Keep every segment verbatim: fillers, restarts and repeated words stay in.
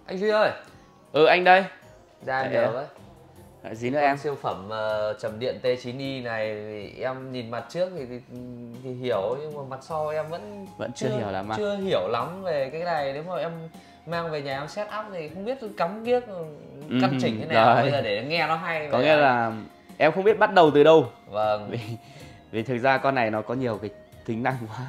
Anh Duy ơi. Ừ anh đây. Ra em nhờ với. Gì nữa em? Siêu phẩm uh, trầm điện T chín i này em nhìn mặt trước thì, thì thì hiểu, nhưng mà mặt sau em vẫn vẫn chưa, chưa hiểu lắm mà. Chưa hiểu lắm về cái này. Nếu mà em mang về nhà em set up thì không biết cắm kiếc căn chỉnh thế nào. Rồi. Bây giờ để nghe nó hay. Có nghĩa này. Là em không biết bắt đầu từ đâu. Vâng. Vì, vì thực ra con này nó có nhiều cái tính năng quá.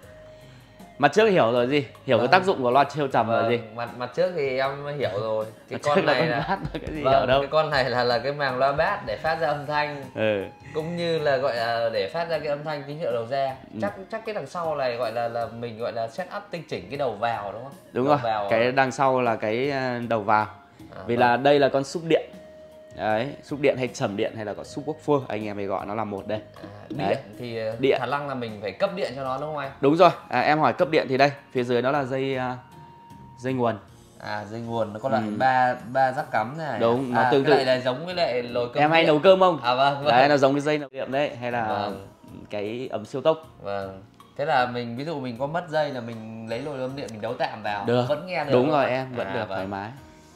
Mặt trước hiểu rồi gì? Hiểu vâng. cái tác dụng của loa siêu trầm vâng. rồi gì? Mặt mặt trước thì em hiểu rồi. Cái mặt con này là, là cái gì vâng, hiểu đâu. Cái con này là là cái màng loa bass để phát ra âm thanh. Ừ. Cũng như là gọi là để phát ra cái âm thanh tín hiệu đầu ra. Ừ. Chắc chắc cái đằng sau này gọi là là mình gọi là set up tinh chỉnh cái đầu vào đúng không? Đúng đầu rồi. Vào cái đằng sau là cái đầu vào. À, vì vâng. là đây là con súp điện. Đấy, súp điện hay trầm điện hay là có súp woofer, anh em hay gọi nó là một đây. À, điện thì điện. Khả năng là mình phải cấp điện cho nó đúng không anh? Đúng rồi. À, em hỏi cấp điện thì đây, phía dưới nó là dây uh, dây nguồn. À, dây nguồn nó có loại ba ừ. ba rắc cắm này. Đúng, nó à, tương tự. Cái này là giống với lại nồi cơm. Em hay nấu cơm không? À vâng, vâng. Đấy, nó giống cái dây nấu điện đấy, hay là vâng. cái ấm siêu tốc. Vâng. Thế là mình ví dụ mình có mất dây là mình lấy nồi cơm điện mình đấu tạm vào, được. Vẫn nghe được. Đúng rồi em, vẫn à, được vâng. thoải mái.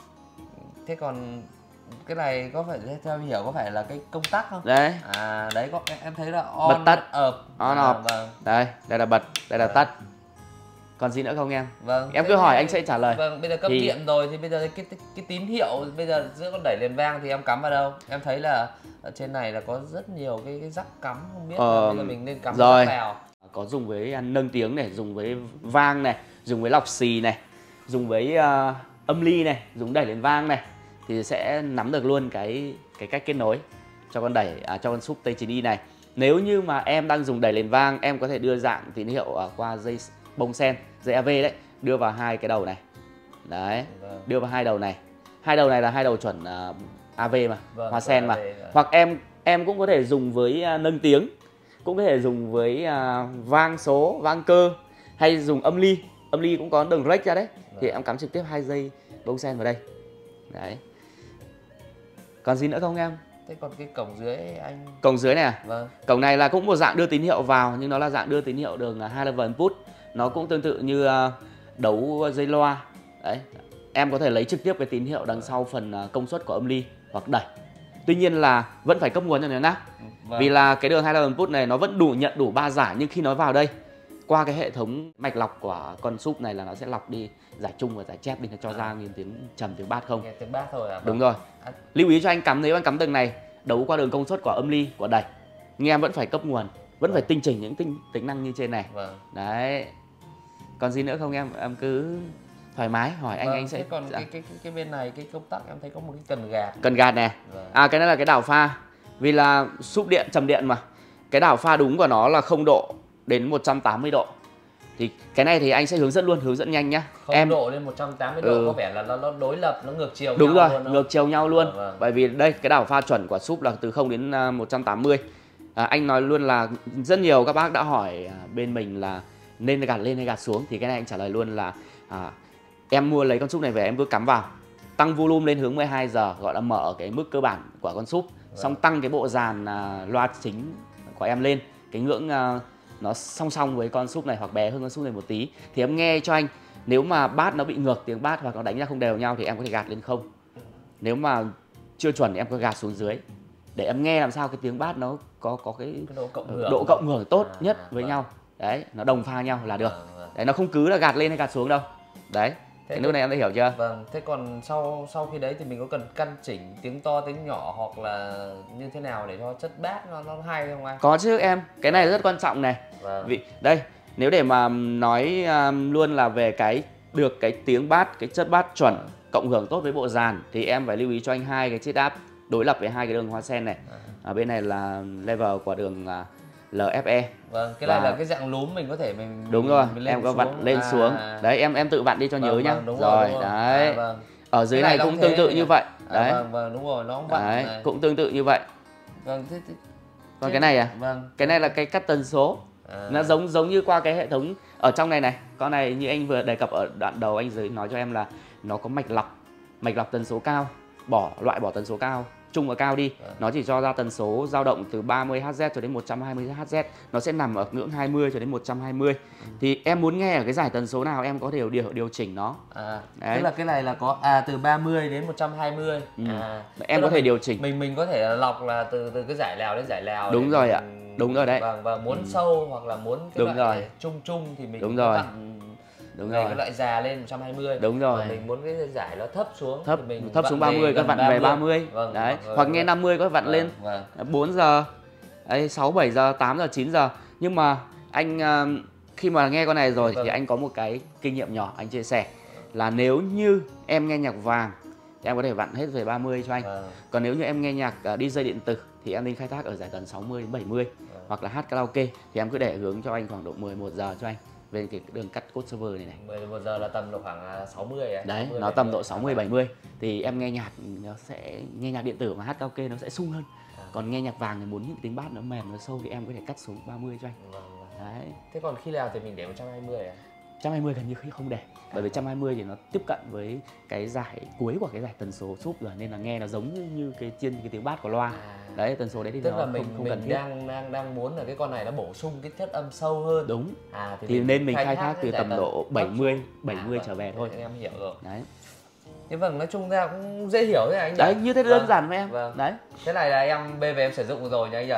Thế còn cái này có phải theo em hiểu có phải là cái công tắc không? Đấy. À đấy, có em thấy là on, bật tắt, off. On à, off. Vâng. Đây, đây là bật, đây là vâng. tắt. Còn gì nữa không em? Vâng. Em cứ hỏi anh sẽ trả lời. Vâng, bây giờ cấp thì... điện rồi thì bây giờ cái, cái cái tín hiệu bây giờ giữa con đẩy liền vang thì em cắm vào đâu? Em thấy là ở trên này là có rất nhiều cái cái rắc cắm, không biết ờ... là bây giờ mình nên cắm rồi. vào. Có dùng với nâng tiếng này, dùng với vang này, dùng với lọc xì này, dùng với uh, âm ly này, dùng đẩy liền vang này thì sẽ nắm được luôn cái cái cách kết nối cho con đẩy à, cho con súp T chín i này. Nếu như mà em đang dùng đẩy liền vang, em có thể đưa dạng tín hiệu uh, qua dây bông sen, dây a vê đấy, đưa vào hai cái đầu này. Đấy, vâng. đưa vào hai đầu này. Hai đầu này là hai đầu chuẩn uh, a vê mà, vâng, hoa sen mà. a vê, vâng. Hoặc em em cũng có thể dùng với uh, nâng tiếng, cũng có thể dùng với uh, vang số, vang cơ, hay dùng âm ly. Âm ly cũng có đường rách ra đấy. Vâng. Thì em cắm trực tiếp hai dây bông sen vào đây. Đấy. Còn gì nữa không em? Thế còn cái cổng dưới anh... Cổng dưới này à? Vâng. Cổng này là cũng một dạng đưa tín hiệu vào, nhưng nó là dạng đưa tín hiệu đường hai level input. Nó cũng tương tự như uh, đấu dây loa. Đấy. Em có thể lấy trực tiếp cái tín hiệu đằng sau phần uh, công suất của âm ly hoặc đẩy. Tuy nhiên là vẫn phải cấp nguồn cho nó nhá. Vâng. Vì là cái đường hai level input này nó vẫn đủ nhận đủ ba giải, nhưng khi nó vào đây qua cái hệ thống mạch lọc của con súp này là nó sẽ lọc đi giải trung và giải chép đi, nó cho à. ra nguyên tiếng trầm, tiếng bass không. Nghe tiếng bass thôi à? Đúng rồi. À. Lưu ý cho anh cắm, nếu anh cắm đường này đấu qua đường công suất của âm ly, của đẩy, nhưng em vẫn phải cấp nguồn, vẫn vâng. phải tinh chỉnh những tính, tính năng như trên này. Vâng. Đấy. Còn gì nữa không em? Em cứ thoải mái hỏi anh, vâng. anh sẽ. Thế còn dạ. cái, cái cái bên này cái công tắc em thấy có một cái cần gạt. Cần gạt này. Vâng. À, cái này là cái đảo pha. Vì là súp điện, trầm điện mà, cái đảo pha đúng của nó là không độ đến một trăm tám mươi độ. Thì cái này thì anh sẽ hướng dẫn luôn, hướng dẫn nhanh nhá. Không em độ lên một trăm tám mươi độ ừ. có vẻ là nó, nó đối lập, nó ngược chiều đúng nhau rồi, luôn. Đúng ngược chiều nhau luôn. Vâng, vâng. Bởi vì đây cái đảo pha chuẩn của súp là từ không đến một trăm tám mươi. À, anh nói luôn là rất nhiều các bác đã hỏi bên mình là nên gạt lên hay gạt xuống, thì cái này anh trả lời luôn là à, em mua lấy con súp này về em cứ cắm vào, tăng volume lên hướng mười hai giờ, gọi là mở cái mức cơ bản của con súp, vâng. xong tăng cái bộ dàn à, loa chính của em lên cái ngưỡng à, nó song song với con súp này hoặc bé hơn con súp này một tí, thì em nghe cho anh. Nếu mà bass nó bị ngược tiếng bass hoặc nó đánh ra không đều nhau thì em có thể gạt lên không. Nếu mà chưa chuẩn thì em có gạt xuống dưới để em nghe làm sao cái tiếng bass nó có có cái, cái độ cộng hưởng, độ cộng hưởng tốt à, nhất à, với vâng. nhau. Đấy, nó đồng pha nhau là được. À, vâng. Đấy, nó không cứ là gạt lên hay gạt xuống đâu. Đấy. Thế cái lúc này em đã hiểu chưa? Vâng, thế còn sau sau khi đấy thì mình có cần căn chỉnh tiếng to tiếng nhỏ hoặc là như thế nào để cho chất bass nó nó hay không anh? Có chứ em, cái này rất quan trọng này. Vâng. Vì đây, nếu để mà nói um, luôn là về cái được cái tiếng bass, cái chất bass chuẩn, à. cộng hưởng tốt với bộ dàn thì em phải lưu ý cho anh hai cái chiết áp đối lập với hai cái đường hoa sen này. À. Ở bên này là level của đường uh, lờ ép e. Vâng, cái này và... là cái dạng lúm mình có thể mình đúng rồi, mình em có xuống. vặn lên à. xuống. Đấy, em em tự vặn đi cho vâng, nhớ nhá. Vâng, đúng rồi, rồi, đúng đấy. À, vâng. Ở dưới này, này cũng tương tự như vậy. À, đấy. Vâng, vâng, đúng rồi, nó cũng vặn đấy, này. cũng tương tự như vậy. Vâng, thế, thế... Còn cái này à? Vâng. Cái này là cái cắt tần số. À. Nó giống giống như qua cái hệ thống ở trong này này. Con này như anh vừa đề cập ở đoạn đầu, anh giới nói cho em là nó có mạch lọc, mạch lọc tần số cao, bỏ loại bỏ tần số cao, trung và cao đi, Vâng. nó chỉ cho ra tần số dao động từ ba mươi héc cho đến một trăm hai mươi héc, nó sẽ nằm ở ngưỡng hai mươi cho đến một trăm hai mươi. Ừ. Thì em muốn nghe ở cái giải tần số nào em có thể điều điều, điều chỉnh nó. À, Đấy. tức là cái này là có à từ ba mươi đến một trăm hai mươi. Ừ. À, em có thể mình, điều chỉnh. Mình mình có thể lọc là từ từ cái giải nào đến giải nào. Đúng rồi mình, ạ. Đúng rồi đấy. Và, và muốn ừ. sâu hoặc là muốn cái Đúng loại rồi. trung trung thì mình Đúng cũng rồi. vặn Đúng về rồi. cái loại già lên một trăm hai mươi. Đúng rồi. Còn mình muốn cái giải nó thấp xuống thấp thì mình thấp xuống ba mươi, các vặn về ba mươi. Vâng, đấy. vâng, Hoặc vâng, nghe năm mươi có vặn vâng, lên vâng. bốn giờ, đấy, sáu bảy giờ, tám giờ, chín giờ. Nhưng mà anh khi mà nghe con này rồi vâng. thì anh có một cái kinh nghiệm nhỏ anh chia sẻ là nếu như em nghe nhạc vàng thì em có thể vặn hết về ba mươi cho anh. Vâng. Còn nếu như em nghe nhạc đi gi điện tử thì em nên khai thác ở giải tần sáu mươi đến bảy mươi. Vâng. Hoặc là hát karaoke thì em cứ để hướng cho anh khoảng độ mười một giờ cho anh về cái đường cắt code server này này. mười một giờ là tầm độ khoảng sáu mươi ấy. Đấy, sáu mươi, nó tầm độ sáu mươi bảy mươi thì em nghe nhạc nó sẽ nghe nhạc điện tử mà hát karaoke nó sẽ sung hơn. À. Còn nghe nhạc vàng thì muốn những tiếng bass nó mềm nó sâu thì em có thể cắt xuống ba mươi cho anh. Vâng, vâng. Đấy. Thế còn khi nào thì mình để một trăm hai mươi à? một trăm hai mươi gần như không để. Bởi vì một trăm hai mươi thì nó tiếp cận với cái giải cuối của cái giải tần số súp rồi nên là nghe nó giống như, như cái chiên cái tiếng bass của loa. À. Đấy, tần số đấy thì tức nó là mình không, không mình cần thiết. đang đang đang muốn là cái con này nó bổ sung cái chất âm sâu hơn. Đúng. À thì, thì mình nên mình khai thác từ tầm độ bảy mươi bảy mươi à, trở về thôi. Em hiểu rồi. Đấy. Thế vâng, nói chung ra cũng dễ hiểu thế anh nhỉ? Đấy, như thế đơn vâng. giản với em. Vâng. Đấy. Thế này là em bê về em sử dụng rồi nha anh nhỉ?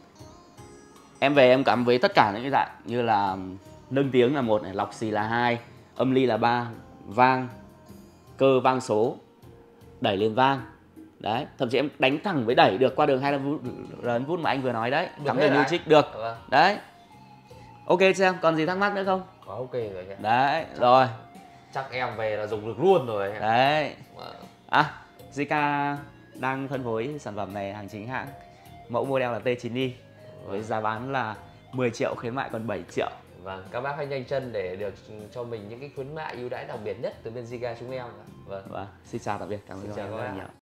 Em về em cắm với tất cả những cái dạng như là nâng tiếng là một này, lọc xì là hai, âm ly là ba, vang, cơ vang số, đẩy lên vang. Đấy, thậm chí em đánh thẳng với đẩy được qua đường hai lần vút mà anh vừa nói đấy, cắm từ Music được. Vâng. Đấy. Ok chưa em? Còn gì thắc mắc nữa không? Có ok rồi nhỉ. Đấy, chắc, rồi. Chắc em về là dùng được luôn rồi. Đấy. Vâng. À, gi ca đang phân phối sản phẩm này hàng chính hãng. Mẫu model là T chín i với giá bán là mười triệu, khuyến mại còn bảy triệu. Vâng, các bác hãy nhanh chân để được cho mình những cái khuyến mại ưu đãi đặc biệt nhất từ bên gi ca chúng em. Vâng. Vâng, xin chào tạm biệt, cảm ơn các bạn rất nhiều.